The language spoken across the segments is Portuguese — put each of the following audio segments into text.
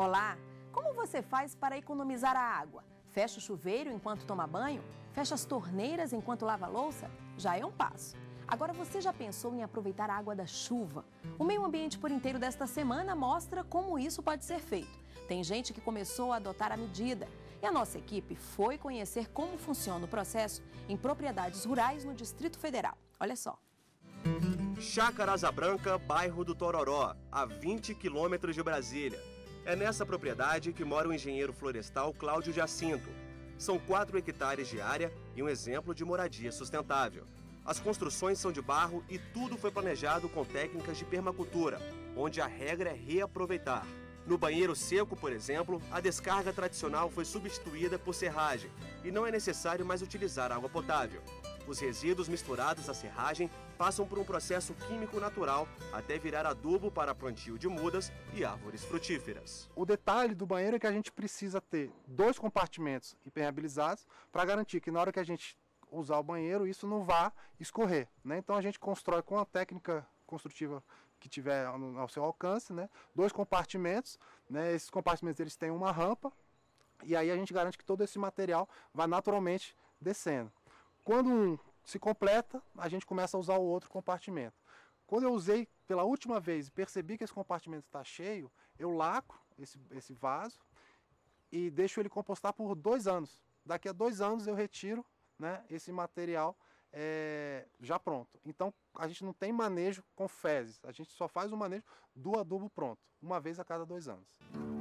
Olá! Como você faz para economizar a água? Fecha o chuveiro enquanto toma banho? Fecha as torneiras enquanto lava a louça? Já é um passo. Agora você já pensou em aproveitar a água da chuva? O Meio Ambiente por Inteiro desta semana mostra como isso pode ser feito. Tem gente que começou a adotar a medida. E a nossa equipe foi conhecer como funciona o processo em propriedades rurais no Distrito Federal. Olha só. Chácara Asa Branca, bairro do Tororó, a 20 quilômetros de Brasília. É nessa propriedade que mora o engenheiro florestal Cláudio Jacinto. São 4 hectares de área e um exemplo de moradia sustentável. As construções são de barro e tudo foi planejado com técnicas de permacultura, onde a regra é reaproveitar. No banheiro seco, por exemplo, a descarga tradicional foi substituída por serragem e não é necessário mais utilizar água potável. Os resíduos misturados à serragem passam por um processo químico natural até virar adubo para plantio de mudas e árvores frutíferas. O detalhe do banheiro é que a gente precisa ter 2 compartimentos impermeabilizados para garantir que na hora que a gente usar o banheiro isso não vá escorrer, né? Então a gente constrói com a técnica construtiva que tiver ao seu alcance, né? 2 compartimentos, né? Esses compartimentos eles têm uma rampa e aí a gente garante que todo esse material vai naturalmente descendo. Quando um se completa, a gente começa a usar o outro compartimento. Quando eu usei pela última vez e percebi que esse compartimento está cheio, eu lacro esse vaso e deixo ele compostar por 2 anos. Daqui a 2 anos eu retiro, né, esse material já pronto. Então a gente não tem manejo com fezes, a gente só faz o manejo do adubo pronto, uma vez a cada 2 anos.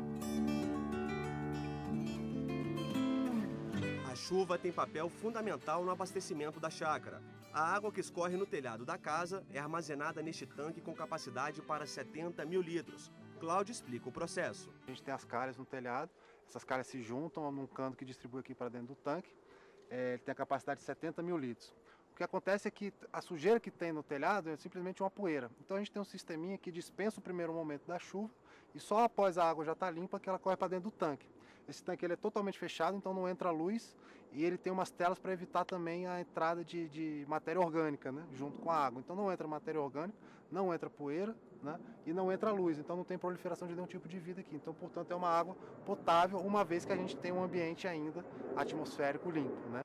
A chuva tem papel fundamental no abastecimento da chácara. A água que escorre no telhado da casa é armazenada neste tanque com capacidade para 70 mil litros. Cláudio explica o processo. A gente tem as calhas no telhado, essas calhas se juntam num cano que distribui aqui para dentro do tanque. Ele tem a capacidade de 70 mil litros. O que acontece é que a sujeira que tem no telhado é simplesmente uma poeira. Então a gente tem um sisteminha que dispensa o primeiro momento da chuva e só após a água já estar limpa que ela corre para dentro do tanque. Esse tanque ele é totalmente fechado, então não entra luz e ele tem umas telas para evitar também a entrada de matéria orgânica, né, junto com a água. Então não entra matéria orgânica, não entra poeira, né, e não entra luz, então não tem proliferação de nenhum tipo de vida aqui. Então, portanto, é uma água potável, uma vez que a gente tem um ambiente ainda atmosférico limpo, né?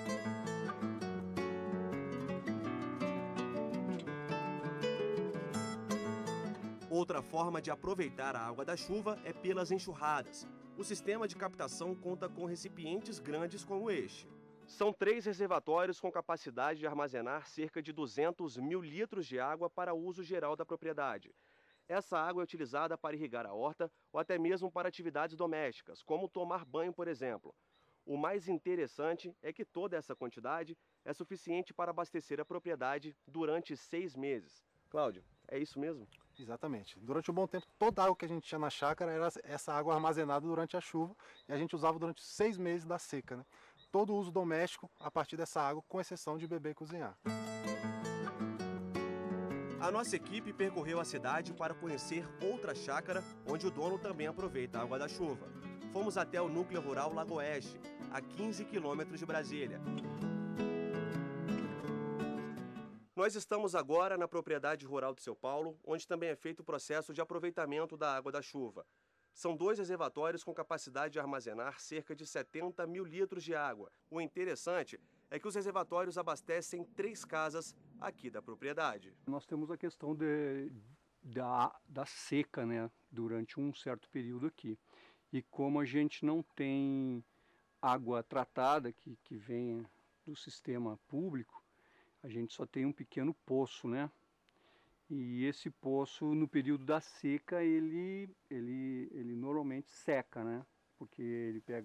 Outra forma de aproveitar a água da chuva é pelas enxurradas. O sistema de captação conta com recipientes grandes como este. São 3 reservatórios com capacidade de armazenar cerca de 200 mil litros de água para uso geral da propriedade. Essa água é utilizada para irrigar a horta ou até mesmo para atividades domésticas, como tomar banho, por exemplo. O mais interessante é que toda essa quantidade é suficiente para abastecer a propriedade durante 6 meses. Cláudio, é isso mesmo? Exatamente. Durante um bom tempo, toda a água que a gente tinha na chácara era essa água armazenada durante a chuva e a gente usava durante 6 meses da seca, né? Todo o uso doméstico a partir dessa água, com exceção de beber e cozinhar. A nossa equipe percorreu a cidade para conhecer outra chácara onde o dono também aproveita a água da chuva. Fomos até o núcleo rural Lago Oeste, a 15 quilômetros de Brasília. Nós estamos agora na propriedade rural de São Paulo, onde também é feito o processo de aproveitamento da água da chuva. São 2 reservatórios com capacidade de armazenar cerca de 70 mil litros de água. O interessante é que os reservatórios abastecem 3 casas aqui da propriedade. Nós temos a questão da seca, né, durante um certo período aqui. E como a gente não tem água tratada que vem do sistema público, a gente só tem um pequeno poço, né? E esse poço, no período da seca, ele normalmente seca, né? Porque ele pega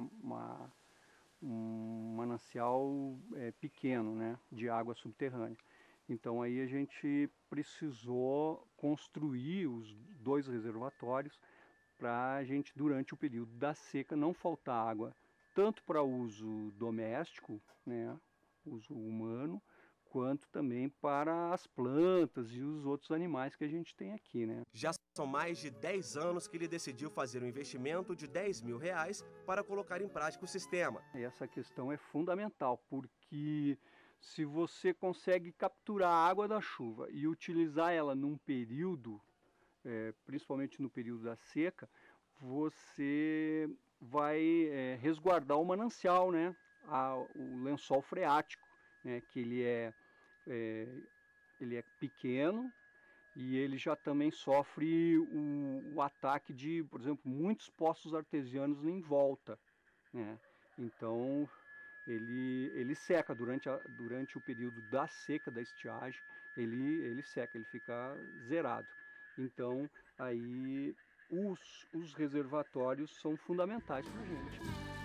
um manancial pequeno, né? De água subterrânea. Então aí a gente precisou construir os 2 reservatórios para a gente, durante o período da seca, não faltar água, tanto para uso doméstico, né? Uso humano, quanto também para as plantas e os outros animais que a gente tem aqui, né? Já são mais de 10 anos que ele decidiu fazer um investimento de 10 mil reais para colocar em prática o sistema. Essa questão é fundamental, porque se você consegue capturar a água da chuva e utilizar ela num período, principalmente no período da seca, você vai resguardar o manancial, né? O lençol freático, né? Que ele é pequeno e ele já também sofre o ataque de, por exemplo, muitos poços artesianos em volta, né? Então ele seca durante o período da seca, da estiagem, ele seca, ele fica zerado. Então aí os reservatórios são fundamentais para a gente.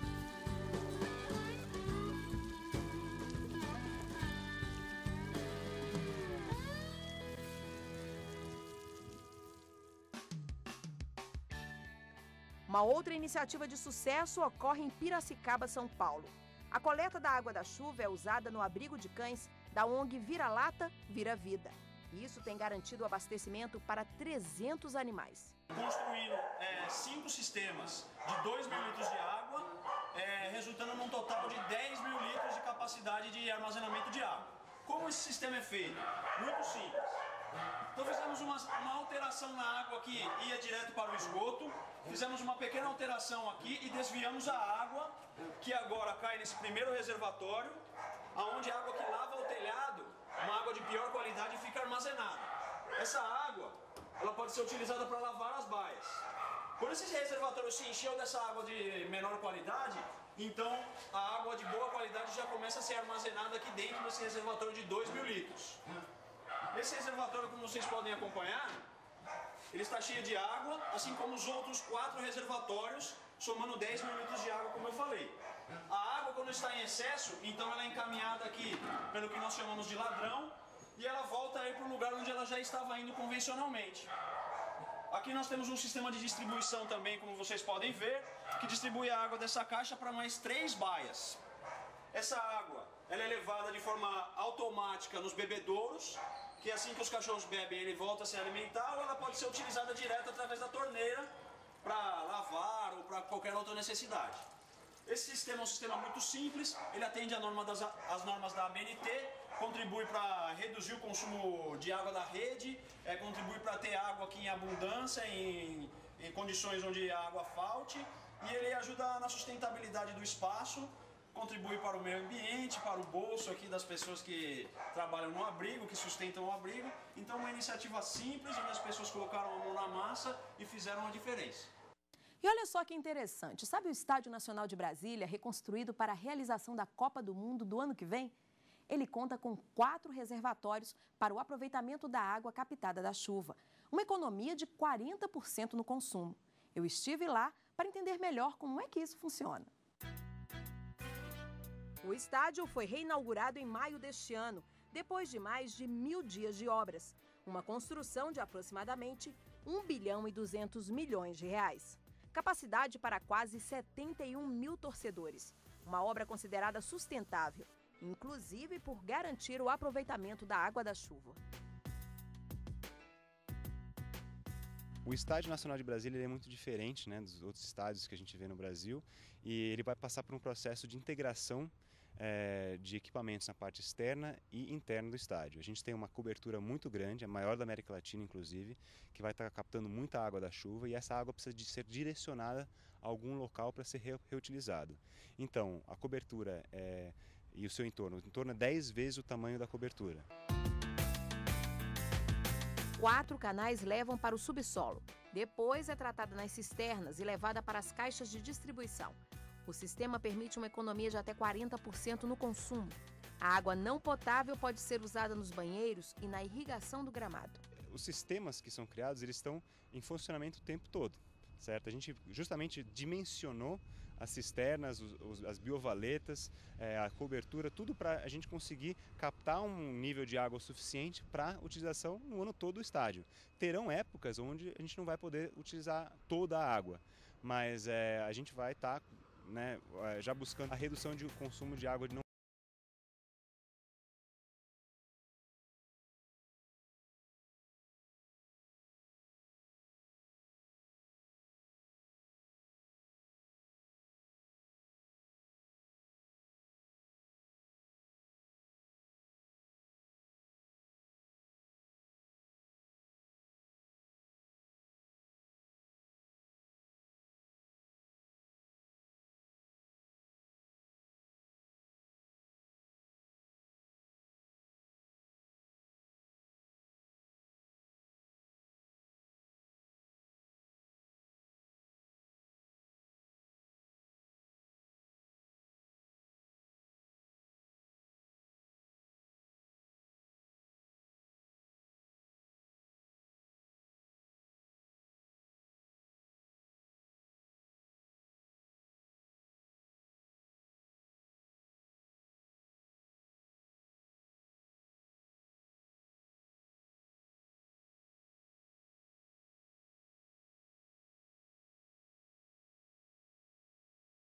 Uma outra iniciativa de sucesso ocorre em Piracicaba, São Paulo. A coleta da água da chuva é usada no abrigo de cães da ONG Vira-Lata, Vira Vida. E isso tem garantido o abastecimento para 300 animais. Construindo 5 sistemas de 2.000 litros de água, resultando num total de 10.000 litros de capacidade de armazenamento de água. Como esse sistema é feito? Muito simples. Então fizemos uma alteração na água que ia direto para o esgoto, fizemos uma pequena alteração aqui e desviamos a água que agora cai nesse primeiro reservatório, onde a água que lava o telhado, uma água de pior qualidade, fica armazenada. Essa água ela pode ser utilizada para lavar as baias. Quando esse reservatório se encheu dessa água de menor qualidade, então a água de boa qualidade já começa a ser armazenada aqui dentro desse reservatório de 2.000 litros. Esse reservatório, como vocês podem acompanhar, ele está cheio de água, assim como os outros 4 reservatórios, somando 10.000 litros de água, como eu falei. A água, quando está em excesso, então ela é encaminhada aqui pelo que nós chamamos de ladrão, e ela volta aí para o lugar onde ela já estava indo convencionalmente. Aqui nós temos um sistema de distribuição também, como vocês podem ver, que distribui a água dessa caixa para mais 3 baias. Essa água ela é levada de forma automática nos bebedouros, que assim que os cachorros bebem ele volta a se alimentar, ou ela pode ser utilizada direto através da torneira para lavar ou para qualquer outra necessidade. Esse sistema é um sistema muito simples, ele atende às normas da ABNT, contribui para reduzir o consumo de água da rede, contribui para ter água aqui em abundância, em condições onde a água falte, e ele ajuda na sustentabilidade do espaço, contribui para o meio ambiente, para o bolso aqui das pessoas que trabalham no abrigo, que sustentam o abrigo. Então uma iniciativa simples, onde as pessoas colocaram a mão na massa e fizeram a diferença. E olha só que interessante, sabe o Estádio Nacional de Brasília, reconstruído para a realização da Copa do Mundo do ano que vem? Ele conta com 4 reservatórios para o aproveitamento da água captada da chuva, uma economia de 40% no consumo. Eu estive lá para entender melhor como é que isso funciona. O estádio foi reinaugurado em maio deste ano, depois de mais de 1.000 dias de obras. Uma construção de aproximadamente 1 bilhão e 200 milhões de reais. Capacidade para quase 71 mil torcedores. Uma obra considerada sustentável, inclusive por garantir o aproveitamento da água da chuva. O Estádio Nacional de Brasília é muito diferente, né, dos outros estádios que a gente vê no Brasil, e ele vai passar por um processo de integração de equipamentos na parte externa e interna do estádio. A gente tem uma cobertura muito grande, a maior da América Latina inclusive, que vai estar captando muita água da chuva, e essa água precisa de ser direcionada a algum local para ser reutilizado. Então, a cobertura e o seu entorno é 10 vezes o tamanho da cobertura. 4 canais levam para o subsolo. Depois é tratada nas cisternas e levada para as caixas de distribuição. O sistema permite uma economia de até 40% no consumo. A água não potável pode ser usada nos banheiros e na irrigação do gramado. Os sistemas que são criados, eles estão em funcionamento o tempo todo, certo? A gente justamente dimensionou as cisternas, as biovaletas, a cobertura, tudo para a gente conseguir captar um nível de água suficiente para utilização no ano todo do estádio. Terão épocas onde a gente não vai poder utilizar toda a água, mas a gente vai estar já buscando a redução de consumo de água não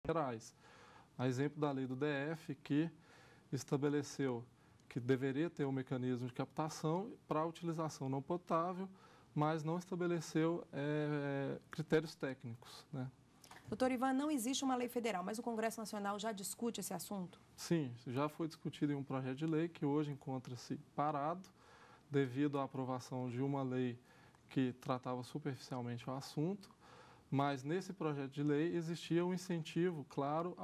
gerais. A exemplo da lei do DF, que estabeleceu que deveria ter um mecanismo de captação para a utilização não potável, mas não estabeleceu critérios técnicos, né? Doutor Ivan, não existe uma lei federal, mas o Congresso Nacional já discute esse assunto? Sim, já foi discutido em um projeto de lei que hoje encontra-se parado devido à aprovação de uma lei que tratava superficialmente o assunto, mas nesse projeto de lei existia um incentivo, claro,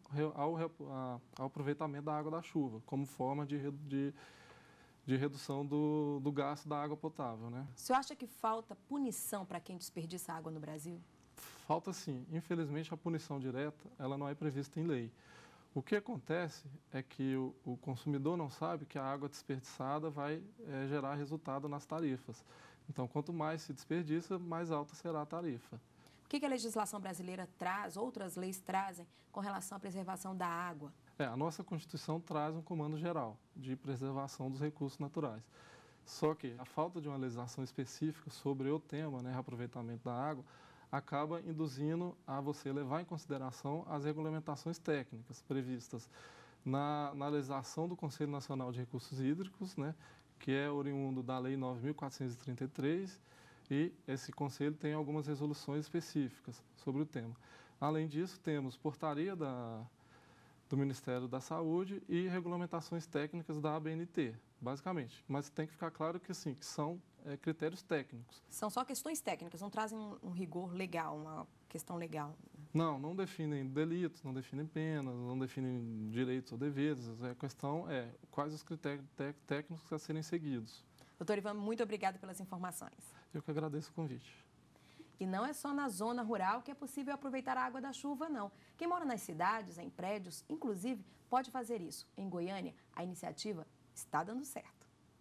ao aproveitamento da água da chuva, como forma de redução do gasto da água potável, né? O senhor acha que falta punição para quem desperdiça água no Brasil? Falta sim. Infelizmente, a punição direta ela não é prevista em lei. O que acontece é que o consumidor não sabe que a água desperdiçada vai gerar resultado nas tarifas. Então, quanto mais se desperdiça, mais alta será a tarifa. O que a legislação brasileira traz, outras leis trazem, com relação à preservação da água? A nossa Constituição traz um comando geral de preservação dos recursos naturais. Só que a falta de uma legislação específica sobre o tema, né, aproveitamento da água, acaba induzindo a você levar em consideração as regulamentações técnicas previstas na legislação do Conselho Nacional de Recursos Hídricos, né, que é oriundo da Lei 9.433, e esse conselho tem algumas resoluções específicas sobre o tema. Além disso, temos portaria do Ministério da Saúde e regulamentações técnicas da ABNT, basicamente. Mas tem que ficar claro que, sim, que são critérios técnicos. São só questões técnicas, não trazem um rigor legal, uma questão legal. Não definem delitos, não definem penas, não definem direitos ou deveres. A questão é quais os critérios técnicos a serem seguidos. Doutor Ivan, muito obrigado pelas informações. Eu que agradeço o convite. E não é só na zona rural que é possível aproveitar a água da chuva, não. Quem mora nas cidades, em prédios, inclusive, pode fazer isso. Em Goiânia, a iniciativa está dando certo.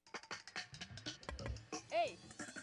Ei!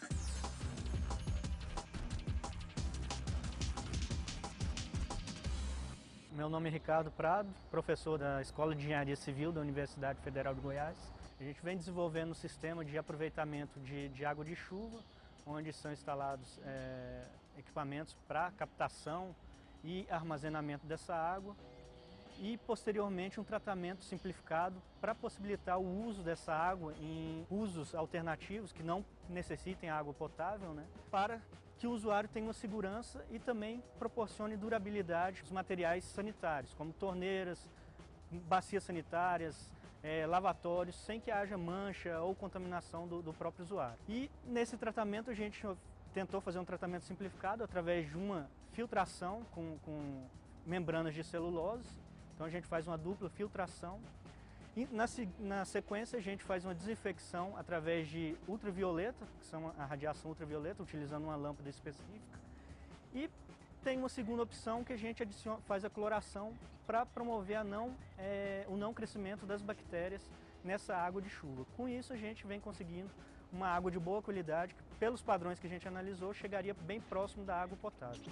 Meu nome é Ricardo Prado, professor da Escola de Engenharia Civil da Universidade Federal de Goiás. A gente vem desenvolvendo um sistema de aproveitamento de água de chuva, onde são instalados equipamentos para captação e armazenamento dessa água e, posteriormente, um tratamento simplificado para possibilitar o uso dessa água em usos alternativos que não necessitem água potável, né, para que o usuário tenha uma segurança e também proporcione durabilidade aos materiais sanitários, como torneiras, bacias sanitárias, lavatórios, sem que haja mancha ou contaminação do próprio usuário. E nesse tratamento a gente tentou fazer um tratamento simplificado através de uma filtração com membranas de celulose. Então a gente faz uma dupla filtração e na sequência a gente faz uma desinfecção através de ultravioleta, que são a radiação ultravioleta, utilizando uma lâmpada específica. E tem uma segunda opção que a gente faz a cloração para promover o não crescimento das bactérias nessa água de chuva. Com isso a gente vem conseguindo uma água de boa qualidade, que pelos padrões que a gente analisou, chegaria bem próximo da água potável.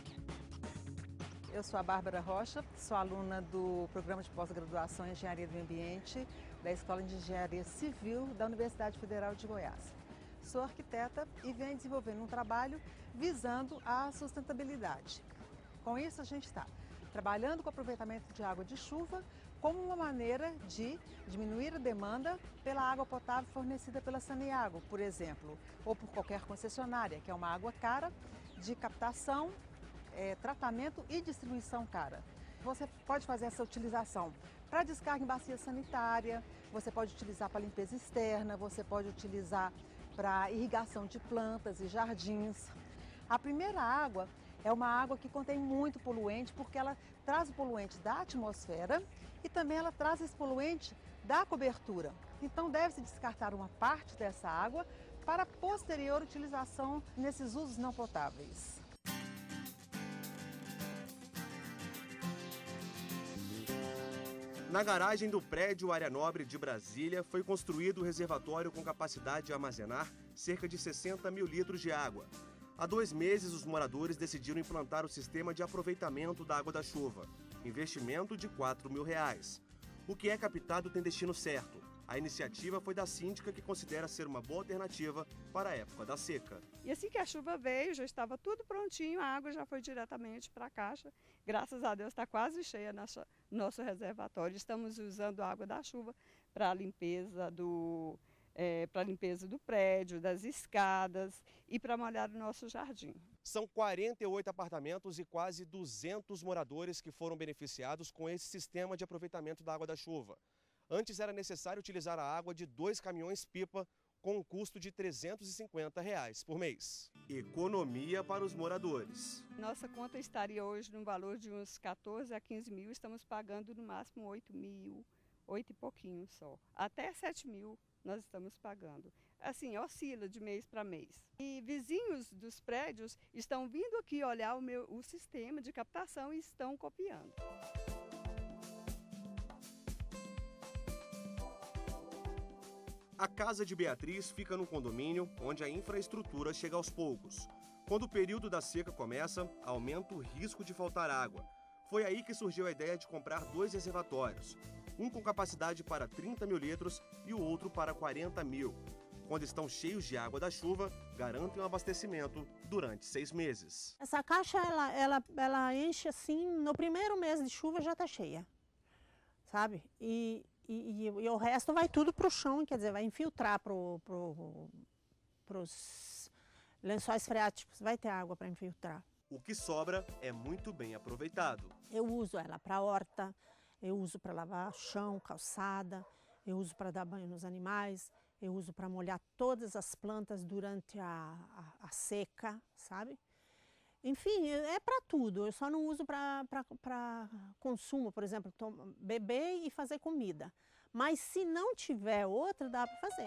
Eu sou a Bárbara Rocha, sou aluna do Programa de Pós-Graduação em Engenharia do Meio Ambiente da Escola de Engenharia Civil da Universidade Federal de Goiás. Sou arquiteta e venho desenvolvendo um trabalho visando a sustentabilidade. Com isso, a gente está trabalhando com o aproveitamento de água de chuva como uma maneira de diminuir a demanda pela água potável fornecida pela Saneago, por exemplo, ou por qualquer concessionária, que é uma água cara de captação, tratamento e distribuição cara. Você pode fazer essa utilização para descarga em bacia sanitária, você pode utilizar para limpeza externa, você pode utilizar para irrigação de plantas e jardins. A primeira água é uma água que contém muito poluente, porque ela traz o poluente da atmosfera e também ela traz esse poluente da cobertura. Então deve-se descartar uma parte dessa água para posterior utilização nesses usos não potáveis. Na garagem do prédio Área Nobre de Brasília foi construído o reservatório com capacidade de armazenar cerca de 60 mil litros de água. Há 2 meses, os moradores decidiram implantar o sistema de aproveitamento da água da chuva. Investimento de R$ 4.000. O que é captado tem destino certo. A iniciativa foi da síndica, que considera ser uma boa alternativa para a época da seca. E assim que a chuva veio, já estava tudo prontinho, a água já foi diretamente para a caixa. Graças a Deus está quase cheia nosso reservatório. Estamos usando a água da chuva para a limpeza do prédio, das escadas e para molhar o nosso jardim. São 48 apartamentos e quase 200 moradores que foram beneficiados com esse sistema de aproveitamento da água da chuva. Antes era necessário utilizar a água de 2 caminhões-pipa com um custo de R$ 350 por mês. Economia para os moradores. Nossa conta estaria hoje no valor de uns 14 a 15 mil, estamos pagando no máximo 8 mil, 8 e pouquinho só. Até 7 mil nós estamos pagando. Assim, oscila de mês para mês. E vizinhos dos prédios estão vindo aqui olhar o sistema de captação e estão copiando. A casa de Beatriz fica num condomínio onde a infraestrutura chega aos poucos. Quando o período da seca começa, aumenta o risco de faltar água. Foi aí que surgiu a ideia de comprar 2 reservatórios, um com capacidade para 30 mil litros e o outro para 40 mil. Quando estão cheios de água da chuva, garantem o abastecimento durante 6 meses. Essa caixa, ela enche assim, no primeiro mês de chuva já está cheia, sabe? E o resto vai tudo para o chão, quer dizer, vai infiltrar para os lençóis freáticos, vai ter água para infiltrar. O que sobra é muito bem aproveitado. Eu uso ela para horta, eu uso para lavar chão, calçada, eu uso para dar banho nos animais, eu uso para molhar todas as plantas durante a seca, sabe? Enfim, é para tudo, eu só não uso para consumo, por exemplo, beber e fazer comida. Mas se não tiver outra, dá para fazer.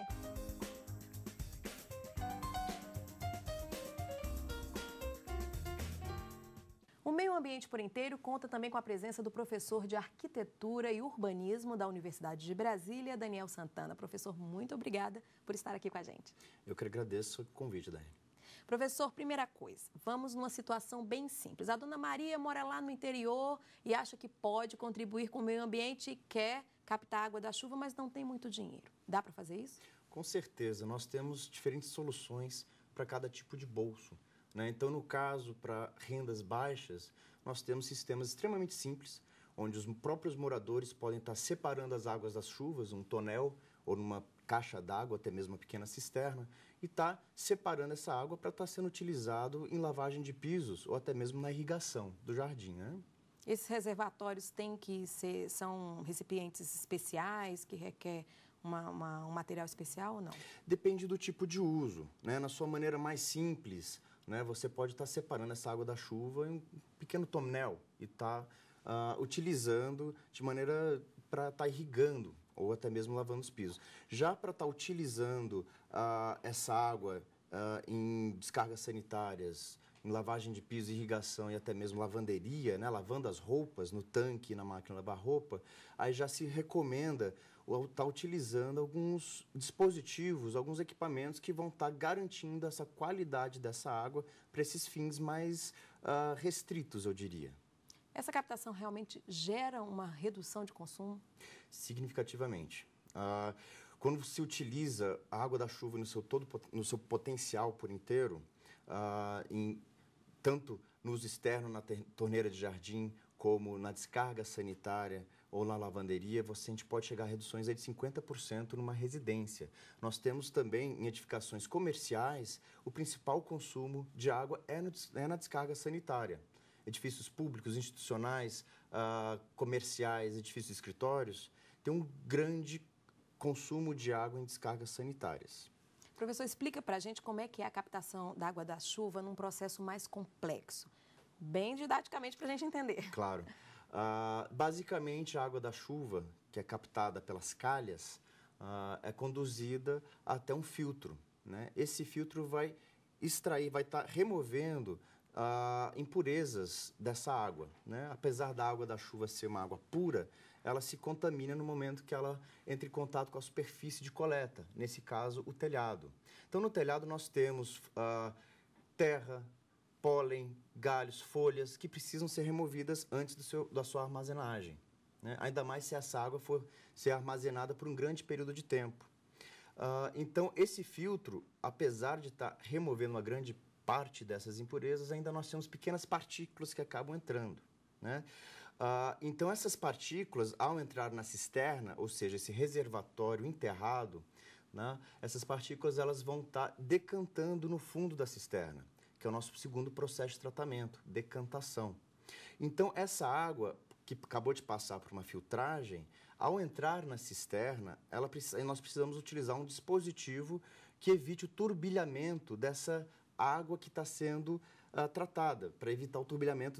O Meio Ambiente por Inteiro conta também com a presença do professor de Arquitetura e Urbanismo da Universidade de Brasília, Daniel Santana. Professor, muito obrigada por estar aqui com a gente. Eu que agradeço o convite, Dani. Professor, primeira coisa, vamos numa situação bem simples. A dona Maria mora lá no interior e acha que pode contribuir com o meio ambiente e quer captar a água da chuva, mas não tem muito dinheiro. Dá para fazer isso? Com certeza, nós temos diferentes soluções para cada tipo de bolso, né? Então, no caso, para rendas baixas, nós temos sistemas extremamente simples, onde os próprios moradores podem estar separando as águas das chuvas, um tonel ou numa caixa d'água, até mesmo uma pequena cisterna, e está separando essa água para estar sendo utilizado em lavagem de pisos ou até mesmo na irrigação do jardim, né? Esses reservatórios são recipientes especiais que requer um material especial ou não? Depende do tipo de uso, né? Na sua maneira mais simples, né, você pode estar separando essa água da chuva em um pequeno tonel e estar utilizando de maneira para estar irrigando ou até mesmo lavando os pisos. Já para estar utilizando essa água em descargas sanitárias, em lavagem de piso, irrigação e até mesmo lavanderia, né, lavando as roupas no tanque e na máquina de lavar roupa, aí já se recomenda estar utilizando alguns dispositivos, alguns equipamentos que vão estar garantindo essa qualidade dessa água para esses fins mais restritos, eu diria. Essa captação realmente gera uma redução de consumo? Significativamente. Quando se utiliza a água da chuva no seu potencial por inteiro, tanto no uso externo, na torneira de jardim, como na descarga sanitária ou na lavanderia, a gente pode chegar a reduções de 50% numa residência. Nós temos também, em edificações comerciais, o principal consumo de água é na descarga sanitária. Edifícios públicos, institucionais, comerciais, edifícios de escritórios, têm um grande consumo de água em descargas sanitárias. Professor, explica para a gente como é que é a captação da água da chuva num processo mais complexo. Bem didaticamente para a gente entender. Claro. Basicamente, a água da chuva, que é captada pelas calhas, é conduzida até um filtro, né? Esse filtro vai estar removendo impurezas dessa água, né? Apesar da água da chuva ser uma água pura, ela se contamina no momento que ela entra em contato com a superfície de coleta, nesse caso, o telhado. Então, no telhado, nós temos terra, pólen, galhos, folhas, que precisam ser removidas antes da sua armazenagem, né? Ainda mais se essa água for ser armazenada por um grande período de tempo. Então, esse filtro, apesar de estar removendo uma grande parte dessas impurezas, ainda nós temos pequenas partículas que acabam entrando, né? Então, essas partículas, ao entrar na cisterna, ou seja, esse reservatório enterrado, né, essas partículas elas vão estar decantando no fundo da cisterna, que é o nosso segundo processo de tratamento, decantação. Então, essa água que acabou de passar por uma filtragem, ao entrar na cisterna, nós precisamos utilizar um dispositivo que evite o turbilhamento dessa água que está sendo tratada, para evitar o turbilhamento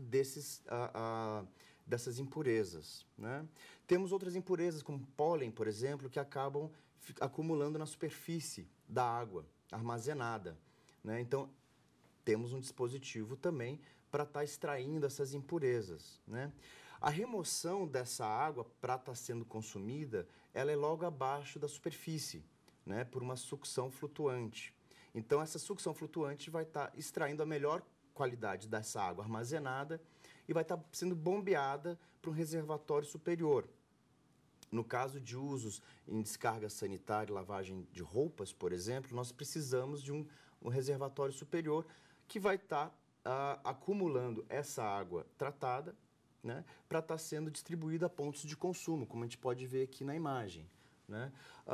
dessas impurezas, né? Temos outras impurezas, como pólen, por exemplo, que acabam acumulando na superfície da água armazenada, né? Então, temos um dispositivo também para estar extraindo essas impurezas, né? A remoção dessa água para estar sendo consumida, ela é logo abaixo da superfície, né? Por uma sucção flutuante. Então, essa sucção flutuante vai estar extraindo a melhor qualidade dessa água armazenada e vai estar sendo bombeada para um reservatório superior. No caso de usos em descarga sanitária e lavagem de roupas, por exemplo, nós precisamos de um reservatório superior que vai estar acumulando essa água tratada, né, para estar sendo distribuída a pontos de consumo, como a gente pode ver aqui na imagem, né?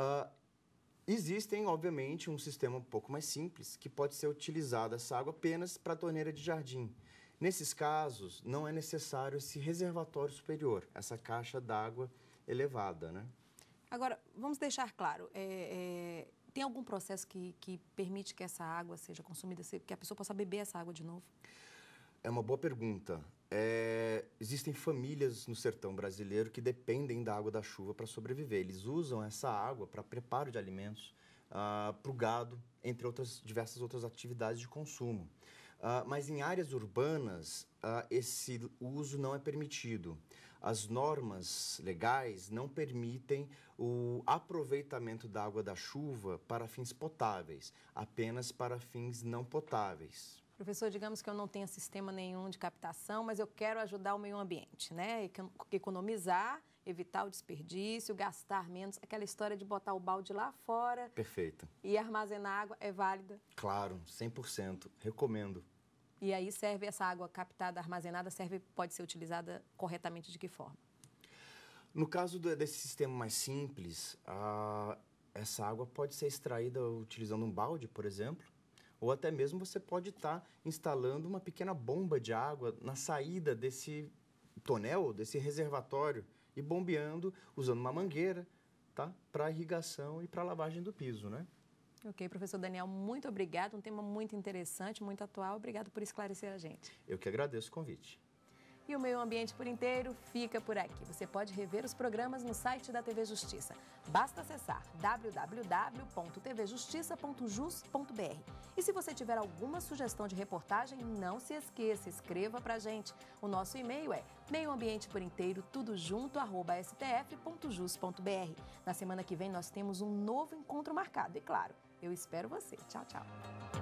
Existem, obviamente, um sistema um pouco mais simples, que pode ser utilizada essa água apenas para a torneira de jardim. Nesses casos, não é necessário esse reservatório superior, essa caixa d'água elevada, né? Agora, vamos deixar claro, tem algum processo que permite que essa água seja consumida, que a pessoa possa beber essa água de novo? É uma boa pergunta. Existem famílias no sertão brasileiro que dependem da água da chuva para sobreviver. Eles usam essa água para preparo de alimentos, para o gado, entre diversas outras atividades de consumo. Mas em áreas urbanas, esse uso não é permitido. As normas legais não permitem o aproveitamento da água da chuva para fins potáveis, apenas para fins não potáveis. Professor, digamos que eu não tenha sistema nenhum de captação, mas eu quero ajudar o meio ambiente, né? Economizar, evitar o desperdício, gastar menos. Aquela história de botar o balde lá fora. Perfeito. E armazenar água é válida? Claro, 100%. Recomendo. E aí serve essa água captada, armazenada, pode ser utilizada corretamente de que forma? No caso desse sistema mais simples, essa água pode ser extraída utilizando um balde, por exemplo, ou até mesmo você pode estar instalando uma pequena bomba de água na saída desse tonel, desse reservatório, e bombeando, usando uma mangueira, tá? Para irrigação e para lavagem do piso, né? Ok, professor Daniel, muito obrigado. Um tema muito interessante, muito atual. Obrigado por esclarecer a gente. Eu que agradeço o convite. E o Meio Ambiente por Inteiro fica por aqui. Você pode rever os programas no site da TV Justiça. Basta acessar www.tvjustiça.jus.br. E se você tiver alguma sugestão de reportagem, não se esqueça, escreva pra gente. O nosso e-mail é meioambienteporinteiro, tudo junto, @stf.jus.br. Na semana que vem nós temos um novo encontro marcado. E claro, eu espero você. Tchau, tchau.